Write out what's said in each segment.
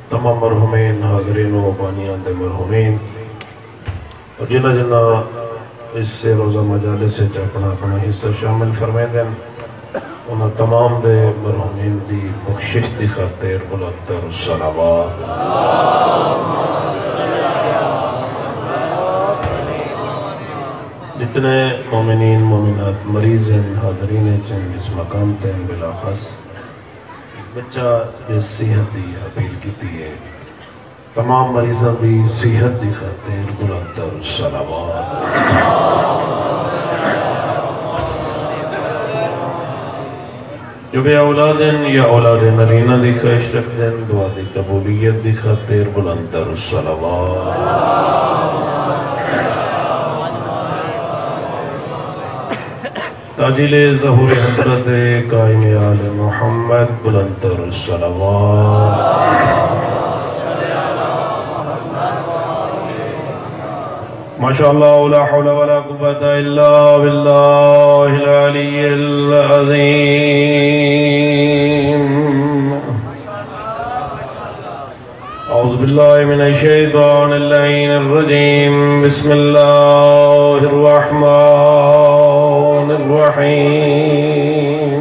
تمام مرحومین حاضرین و بانیان دے مرحومین اور جنہ جنہ اس سے روزہ مجالس سے اپنا حصہ شامل فرمائے دیں انہاں تمام دے مرحومین دی بخشش دی خاطر بلندتر صلوات جتنے مومنین مومنات مریض ہیں حاضرین ہیں اس مقام تے بلاخص بچہ اس صحت دی اپیل کی ہے تمام مریضوں دی صحت دی خاطر بلندتر صلوات جو بے اولاد ہیں یا اولاد نرینہ دی خواہش رکھ دیں دعا دی قبولیت دی خاطر بلندتر صلوات تاجیل ظہور حضرت قائم آل محمد بلندتر صلوات ماشاءاللہ لا حول ولا قوة الا باللہ العلی العظیم اعوذ باللہ من الشیطان اللعین الرجیم بسم اللہ الرحمن الرحیم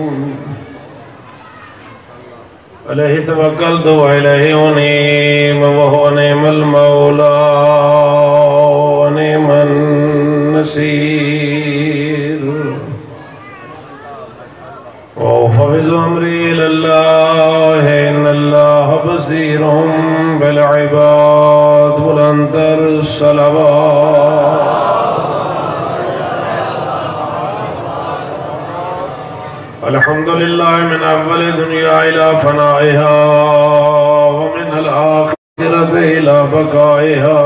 علیہ توکلت وعلیہ انیب وہو نعم المولا ونعم النصیر وفوض امری للہ ان اللہ بصیر بالعباد بلندتر الصلوات الحمدللہ من اول دنیا الى فنائها ومن الآخرة الى بقائها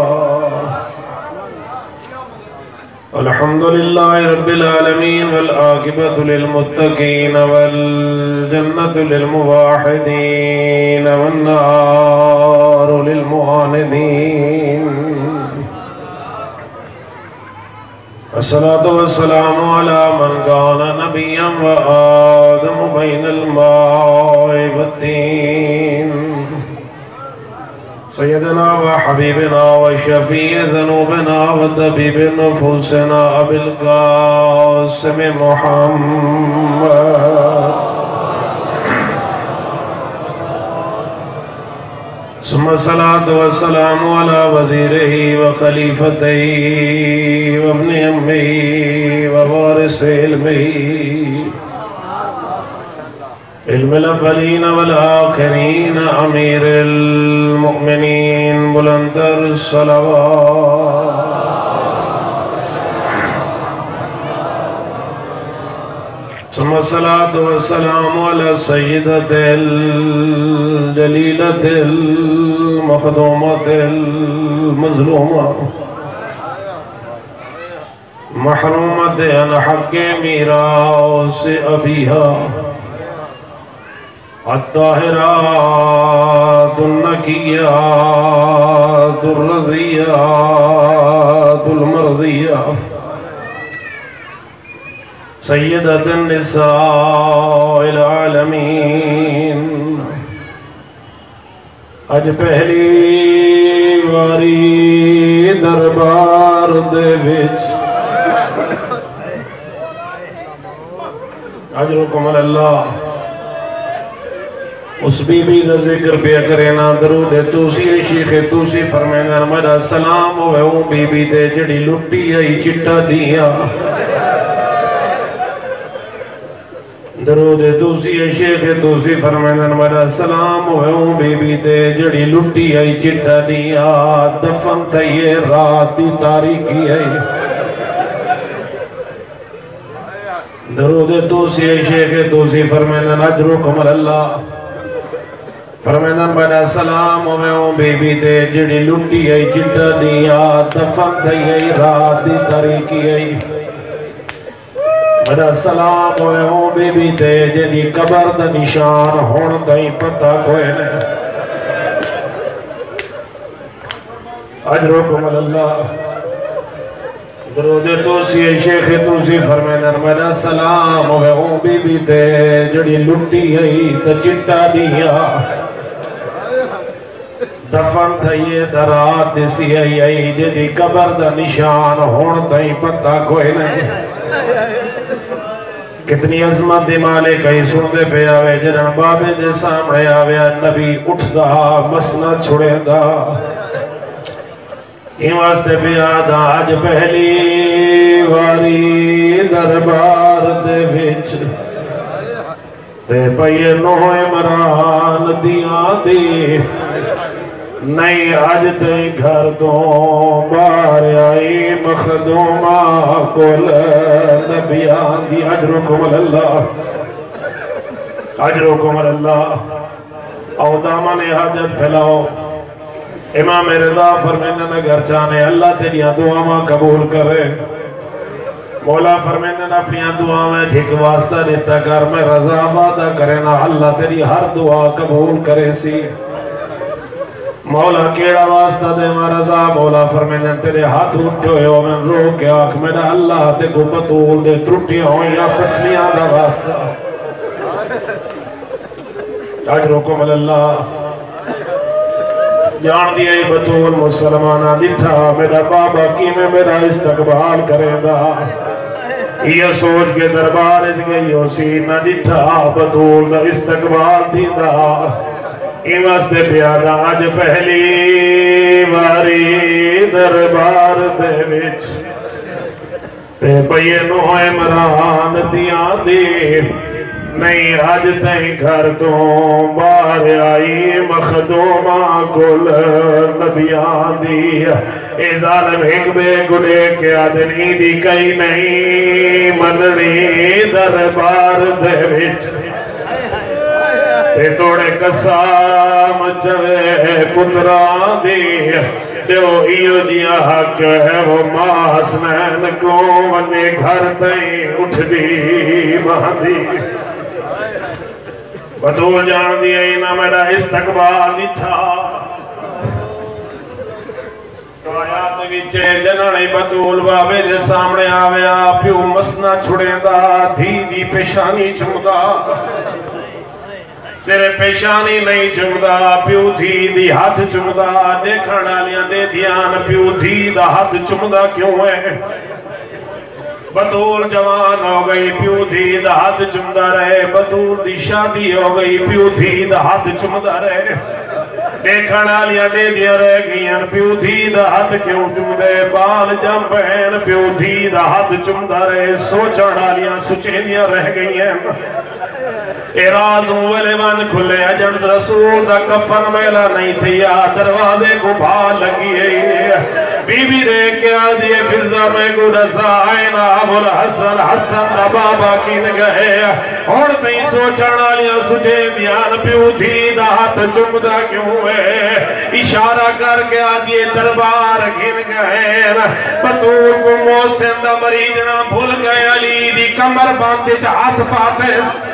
الحمدللہ رب العالمین والعاقبۃ للمتقین والجنة للموحدین والنار للمعاندین الصلاة والسلام على من كان نبيا وآدم بين الماء والطين سيدنا وحبيبنا وشفيع ذنوبنا وطبيب نفوسنا أبي القاسم محمد ثم الصلاة والسلام على وزيره وخليفته وابن أمه ووارث علمه علم الأولين والآخرين أمير المؤمنين بلندتر الصلوات ثم الصلاة والسلام على السيدة الجليلة المخدومة المظلومة محرومة عن حق میراث أبيها الطاهرات النقيات الرضيات المرضية سيدة النساء العالمین اج پہلی واری دربار دے وچ اجرکم اللہ اس بی بی دا ذکر پیا کرینا درود توسی شیخ توسی فرمینا میرا سلام ہوئے ہوں بی بی دے جڑی لٹی آئی چٹا دیا درود توسی شیخ توسی فرمینا میرا سلام ہوئے ہوں بی بی دے جڑی لٹی آئی چٹا دیا دفن تھا یہ رات دی تاریکی آئی درود توسی شیخ توسی فرمینا اجرکم اللہ فرمینا میرا سلام ہوئے ہوں بی بی دے جڑی لٹی آئی چٹا دیا دفن تھا یہ رات دی تاریکی آئی میرا سلام ہوئے ہوں بی بی تے جنی قبر دا نشان ہون دائی پتہ کوئے نے اجرکم اللہ درود توسی شیخ توسی فرمینا میرا سلام ہوئے ہوں بی بی تے جڑی لٹی ہے تا چٹا دیا دفن تھئیے درات دسی آئی جدی قبر دا نشان ہون تائیں پتہ کوئی نہیں کتنی عظمت دی مالک کئی سن دے پہ آوے جنہاں بابے دے سامنے آوے نبی اٹھ دا مسنا چھڑے دا ہی واسطے پہ آدھا آج پہلی واری دربار دے بچ تے پئیے نوہ عمران دیاں دی نہیں آج تے گھر تو بار آئی مخدومہ کل نبیان دی اجرکم اللہ اجرکم اللہ او دامن حاجت پھیلاؤ امام رضا فرمیندن اگر چاہنے اللہ تیریاں دعا ماں قبول کرے مولا فرمیندن اپنیاں دعا میں جھک واسطہ دیتا کر میں رضا وعدہ کرے نا اللہ تیری ہر دعا قبول کرے سی مولا کیڑا واسطہ دے میں رضا مولا فرمیندن تیرے ہاتھ اٹھو ہو میں رو کے آنکھ میرا اللہ تے کو بطول دے ترٹیاں ہوئیاں پسلیاں دا واسطہ اجرکم اللہ جان دیا ای بطول مسلمانہ لٹھا میرا بابا کی میں میرا استقبال کرے دا یہ سوچ کے دربار گئی ہو سینہ لٹھا بطول دا استقبال تھی دا ای واسطے پیادا آج پہلی واری دربار دے وچ تے پئیے نوہ عمران دیاں دی نہیں آج تہیں گھر تو بار آئی مخدومہ کل نبیان دی اے ظالم ایک بے گڑے کے آدنی دی کئی نہیں مننی دربار دے وچ تے توڑے قسام چوے پتران دی دیو ایو دیا حق ہے وہ ماں حسنین کو ونے گھر تہیں اٹھ دی مہدی بطول جان دیا اینا میرا استقبال لٹھا آیات وچے جنہاں بطول بابے دے سامنے آویا پیو مسنا چھڑے دا دھی دی پیشانی چمدا سر پیشانی نہیں چمدا پیو دھی دی ہاتھ چمدا دیکھنا لیا دے دھیان پیو دھی دا ہاتھ چمدا کیوں ہے بطول جوان ہو گئی پیو دھی دا ہاتھ چمدا رہے بطول دی شادی ہو گئی پیو دھی دا ہاتھ چمدا رہے دیکھنا لیا دے دیا رہ گئیاں پیو دھی دا ہاتھ کیوں چمدے بال جم پہن پیو دھی دا ہاتھ چمدا رہے سوچنا لیا سچینیاں رہ گئیاں ارادوں ویلے من کھلے اجنس رسول دا کفن میلا نہیں تھیا دروازے کو بھال لگی ہے بی بی رے کیا دیئے فضا میں کو رسا آئینا ابو الحسن حسن دا بابا کی نگہے اور تین سوچنا لیا سجے دیان پیو دھی دا ہاتھ چمدہ کیوں ہے اشارہ کر کے آدھیے دربار گھن گئے بطول کو موسن دا مریجنا بھول گئے علی دی کمر باندھے ہاتھ پاتے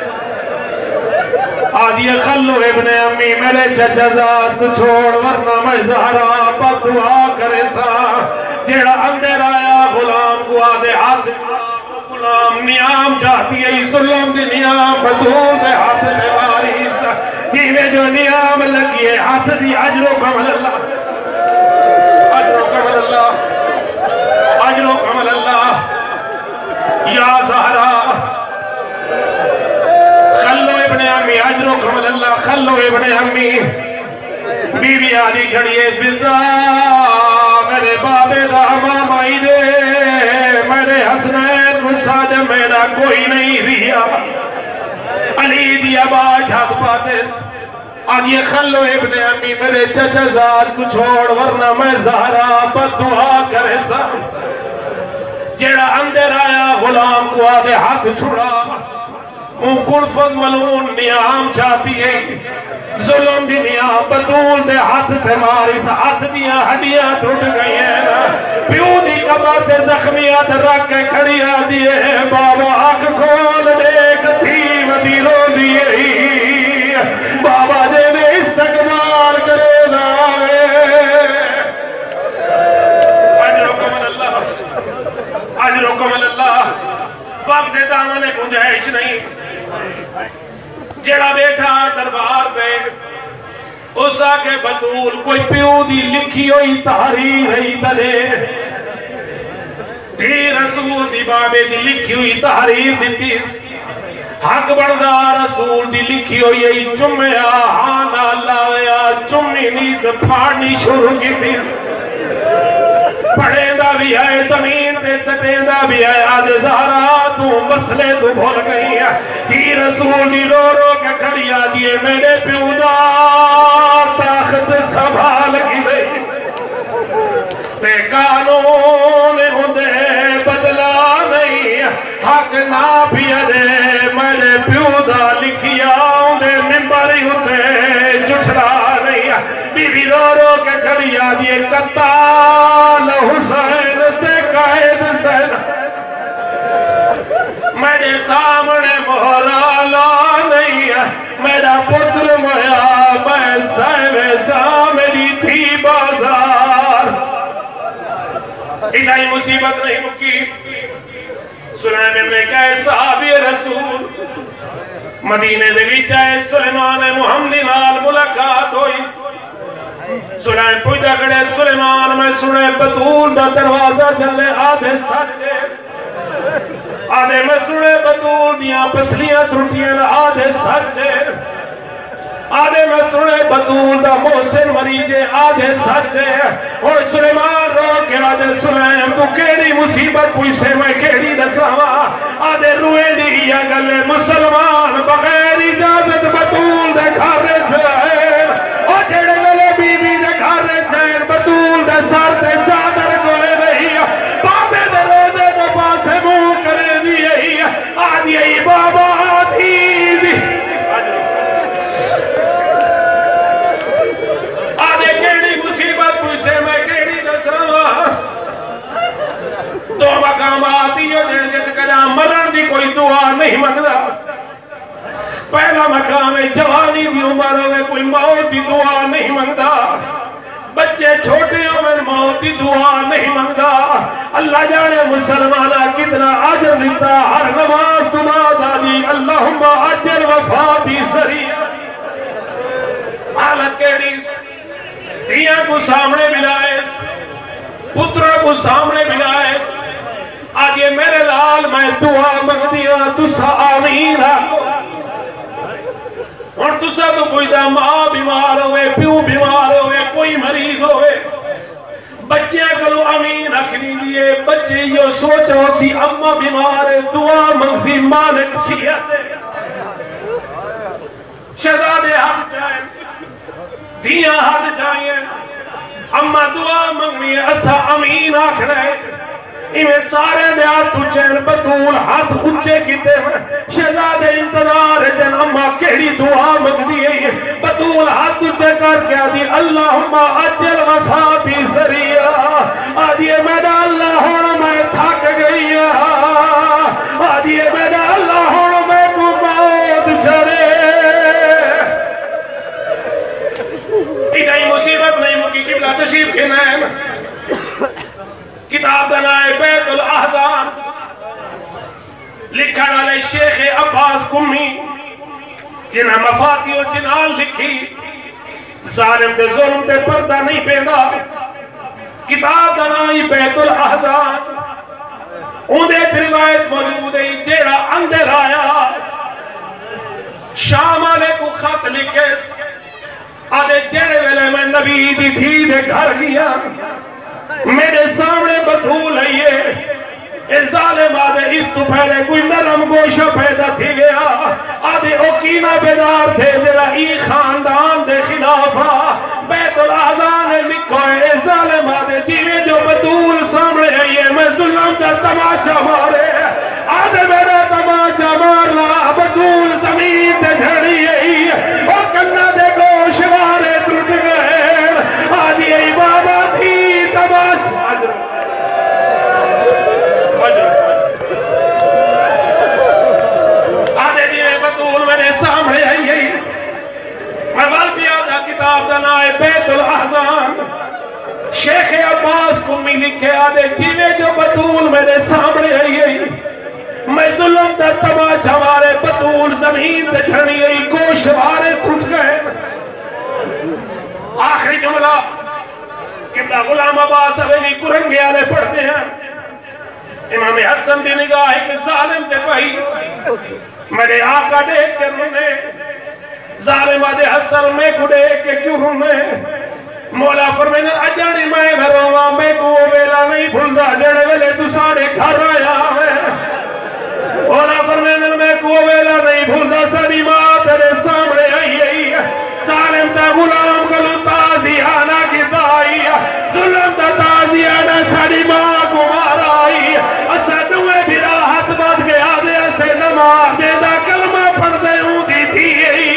آدھیے خلو ابن امی میرے چچا ذات کو چھوڑ ورنہ میں زہرا بدعا کرے سا جیڑا اندر آیا غلام کو آدھے ہاتھ غلام نیام چاہتی ہے سلم دی نیام بدون دے ہاتھ میں باری سا ہیوے جو نیام لگی ہے ہاتھ دی عجر و کمل اللہ عجر و کمل اللہ عجر و کمل اللہ یا زہرا خلو ابن امی عجرکم اللہ خلو ابن امی بی بی آدھی کھڑیے فضا میرے بابے دا امام آئی دے میرے حسنین مساج میرا کوئی نہیں ریا علی دی آباج ہاتھ پاتس آدھی خلو ابن امی میرے چچا زاد کو چھوڑ ورنہ میں زہرا بدعا کرے سا جیڑا اندر آیا غلام کو آدھے ہاتھ چھڑا کلفت ملون نیام چاہتی ہے ظلم دی نیام بطول دے ہاتھ تے ماری سا ہاتھ دیا ہڈیاں ٹوٹ گئی ہیں پیو دی کمر تے زخمیات رکھ کے کھڑیا دیئے بابا آنکھ کھول دیکھ تھیم دی رو دیئے بابا دے میں استقبال کرے ناوے عجرکم اللہ عجرکم اللہ وقت دامن گنجائش نہیں جڑا بیٹھا دربار دے اس تسا کے بطول کوئی پیو دی لکھی ہوئی تحریر ہی دلے دی رسول دی بابے دی لکھی ہوئی تحریر دیتیس حق بردہ رسول دی لکھی ہوئی ای چمیا ہانا لایا چمی نیز پھاڑنی شروع کی تیس پڑھیں دا بھی آئے زمین تے سٹیں دا بھی آئے آج زہرا تو مسئلے تو بھول گئی ہے دی رسول دی رو رو کے کھڑی آدیے میرے پیودا تاخت سنبھال کی گئی تے قانون ہوندے بدلا نہیں حق نہ پیدے میرے پیودا لکھیا ہوندے ممبر ہی ہوتے جھٹرا نہیں بی بی رو رو کے کھڑی آدیے قتال حسین تے قائد سین میرے سامنے مولا لا نہیں میرا پتر مویا میں سیوے سا میری تھی بازار ادھائی مصیبت نہیں مکی سلیم نے کہے صحابی رسول مدینے دے بھی چاہے سلیمان محمدی نال ملاقات ہوئی سلیم پوچھا کڑے سلیمان میں سنے بطول دا دروازہ چلے آدھے سچے آدھے میں سنے بطول دیاں پسلیاں چھٹیاں آدھے سچے آدھے میں سنے بطول دا محسن مریجے آدھے سچے اور سلیمان رو کے آدھے سلیم تو کیڑی مصیبت پوچھے میں کیڑی نساوا آدھے روئے دی یا گلے مسلمان بغیر اجازت بطول دے گھارے چلائے اور جڑے ملے بی بی دے گھارے چین بطول دے سار دے چادر کوئے نہیں بابے دے روزے دے پاسے منہ کرے دیئے آدھی ای بابا آدھی دی آدھے کیڑی مصیبت پوچھے میں کیڑی نساوا دو مقام آتی ہو جیت کرا مرن دی کوئی دعا نہیں منگا پہلا مقام جوانی دی عمر ہوئے کوئی موت دی دعا نہیں منگا بچے چھوٹے ہوئے موت دی دعا نہیں منگا اللہ جانے مسلمانہ کتنا عجر دیتا ہر نماز دعا دی اللہم عجر وفاتی ذریعہ حالت کیڑیس دیاں کو سامنے ملائیس پتروں کو سامنے ملائیس آج یہ میرے لال میں دعا مانگ دیا تسا آمین اور تسا تو کوئی دا ماں بیمار ہوئے پیو بیمار ہوئے کوئی مریض ہوئے بچے کلو آمین رکھنی دیئے بچے یہ سوچو سی اممہ بیمار ہے دعا مانگ سی مالک سیت شہزادے ہاتھ چاہیں دیاں ہاتھ چاہیں اممہ دعا مانگنی ہے اسا آمین آکھ رہے انہیں سارے دیا تجھیں بطول ہاتھ اچھے کیتے ہیں شہزادے انتظار جن اممہ کیڑی دعا مانگ دیئے بطول ہاتھ اچھے کر کے آدھی اللہم اجل وفاتی ذریعہ آدھی میرا اللہ ہونا میں تھاک گئی آدھی میرا اللہ ہونا میں کو موت چھرے ادھائی مصیبت نہیں مکی قبلہ تشریف کے نائم کتاب دنائے بیت الاحزان لکھا ڈالے شیخ عباس کمی جنہاں مفاتی و جنال لکھی ظالم دے ظلم دے پردہ نہیں پیدا کتاب دنائے بیت الاحزان اندھے روایت موجود ہے جیڑا اندر آیا شام آلے کو خط لکھے آدھے جیڑے ویلے میں نبی دی تھی دے گھر گیا میرے سامنے بطول ہے یہ اس ظالم آدھے اس تو پہلے کوئی نرم گوشہ پیدا تھی گیا آدھے اوکینہ بیدار تھے میرا ای خاندان دے خلافہ بیت الاحزان لکھو ہے اس ظالم آدھے جیوے جو بطول سامنے ہے یہ میں ظلم در تماچہ مارے آدھے میرا تماچہ مارلا بطول زمین دے جھڑی ہے اور کنہ دے گوش مارے ترٹ گئے آدھی ای بابا تھی آدھے دیوے بطول میرے سامنے آئی میں والدیا دا کتاب دنائے بیت الاحزان شیخ عباس کمی لکھے آدھے جیوے جو بطول میرے سامنے آئی میں ظلم در تماچہ مارے بطول زمین دے جھڑی آئی گوش مارے ٹوٹ گئے آخری جملہ قبلہ غلام عباس حویلی کرنگے والے پڑھتے ہیں امام حسن دی نگاہ ایک ظالم تے پئی میرے آقا دیکھ کے رونے ظالم آدھے حسن میں کو دیکھ کے کیوں رونے مولا فرمینا اجانی میں نہ رواں میں کو ویلا نہیں بھولدا جڑے ویلے تو ساڑے گھر آیا میں مولا فرمینا میں کو ویلا نہیں بھولدا ساڑی ماں تیرے سامنے آئی آئی ظالم تا غلام کلو تازیانہ کی دائی ظلم تا تازیانہ ساڑی ماں کو مارا آئی اسد ہوئے بھی راحت بات گیا دے اسے نماز دے دا کلمہ پڑھ دے ہوں دی تھی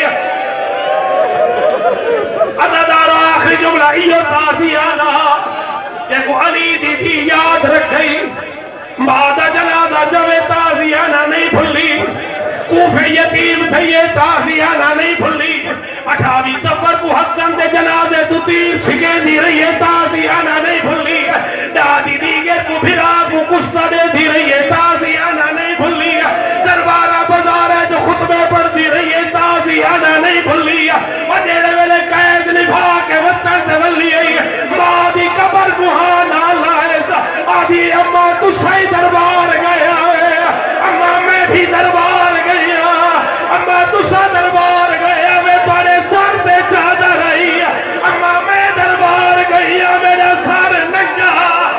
عددار آخری جملہ ایو تازیانہ کہ کو علی دی تھی یاد رکھئی بعد جنازہ جوے تازیانہ نہیں بھلی کوفے یتیم تھے یہ تازیانہ نہیں بھلی 28 سفر کو حسن دے جنازے تو تیر چھکے دی رہی ہے تازیانہ نہیں بھلی دادی دیگر کو بھرا کو کشتہ دے دی رہی ہے تازیانہ نہیں بھلی دربارہ بازار ہے جو خطبے پڑھ دی رہی ہے تازیانہ نہیں بھلی وجیڑے ویلے قید نبھا کے وطن تولي مادي قبر گوہانا لائسا آدھی اما تو صحیح دربار گیا اما میں بھی دربار گیا اما تو سا دربار گیا میں تارے سر پہ چادر رہی اما میں دربار گیا میرا سر ننگا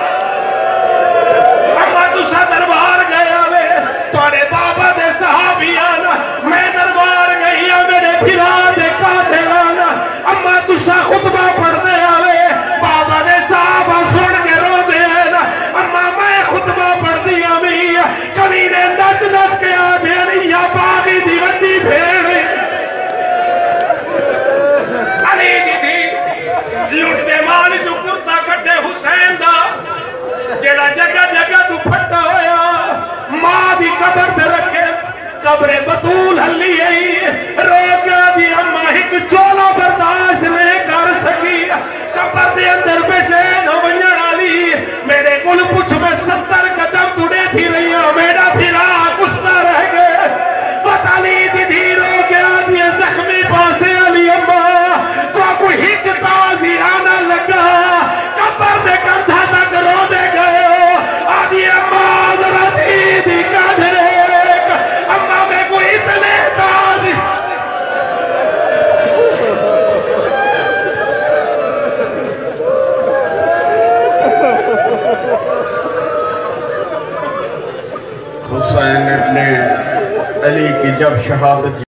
اما تو سا دربار گیا میں تارے بابا دے صحابیانا میں دربار گیا میرے بھرا دے قاتلانا اما تو سا خطبہ پڑھ دے آوے بابا دے صحابہ سن کے رو دے نا اما میں خطبہ پڑھ دیا میں کبھی نے نچ نچ کے آدھے نہیں یا باغی دیوندی پھیڑے علی کی تھی لوٹ دے مال جو کرتا کٹے حسین دا جیڑا جگہ جگہ تو پھٹا ہویا ماں دی قبر تے رکھے قبر بطول ہلی ہے رو کے دی اما ایک چولو برداشت نہیں کر سکی قبر دے اندر پہ چین ونجن علی میرے کل پچھ میں 70 قدم توڑے تھی رہی ہیں میرا پھرا کشتا رہ گئے بطالی دی دی رو کے دی زخمی پاسے علی اما تو کوئی ہک تازی آنا لگا قبر دے کندھا تک رو دے گئے آدھی اما ذرا دی کادھرے اما میں کوئی اتنے تازی حسین ابن علی کی جب شہادت